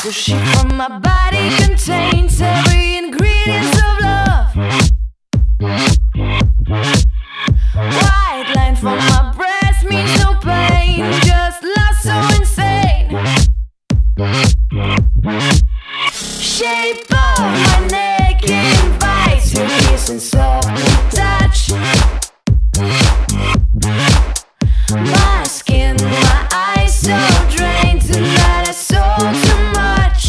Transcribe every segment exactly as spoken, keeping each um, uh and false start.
The shit from my body contains every ingredient of love. White line from my breast means no pain, just love so insane. Shape of my neck invites your kiss and soft touch. My skin, my eyes so drained tonight, I saw too much.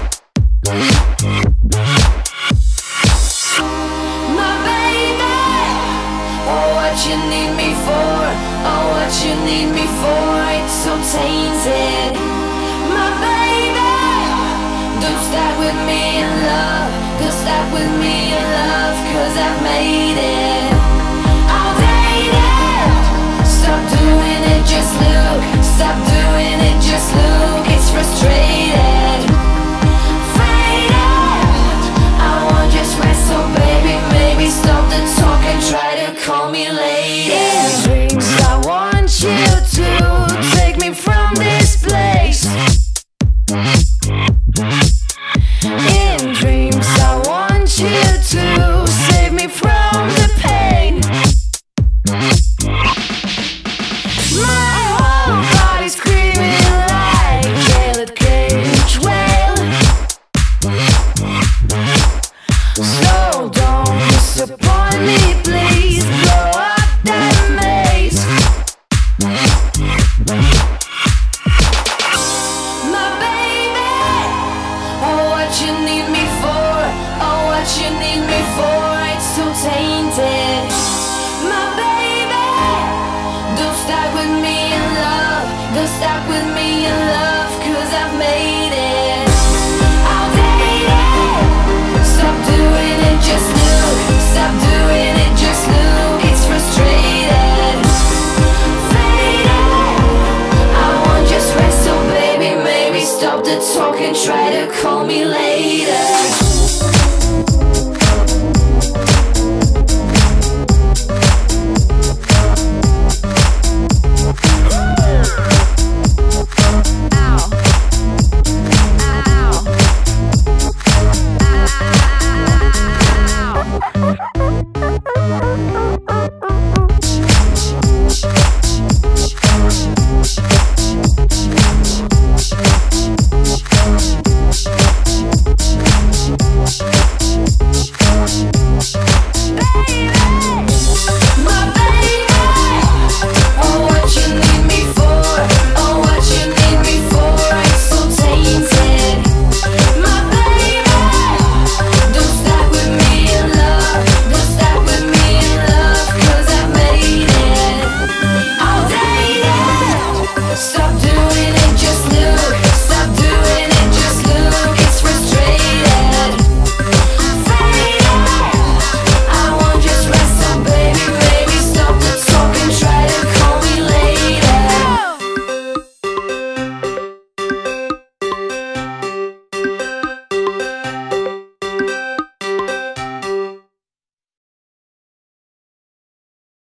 My baby, oh what you need me for, oh what you need me for, it's so tainted. My baby, don't start with me in love, don't start with me in love, cause I've made it. I'll date it, stop doing it, just look, stop doing it, just look, it's frustrated. Faded, I want just rest, so baby, maybe stop the talk and try to call me late. In dreams I want you to take me from this place. In dreams I want you to save me from the pain. My whole body's screaming like a gated cage whale. So don't disappoint me, please blow up that maze. My baby, oh what you need me for, oh what you need me for, it's so tainted. My baby, don't start with me in love, don't start with me in love, cause I've made it. I'll date it, stop doing it, just look, stop doing it, just look, it's frustrated. Faded, I want just rest, so baby, maybe stop the talk and try to call me later.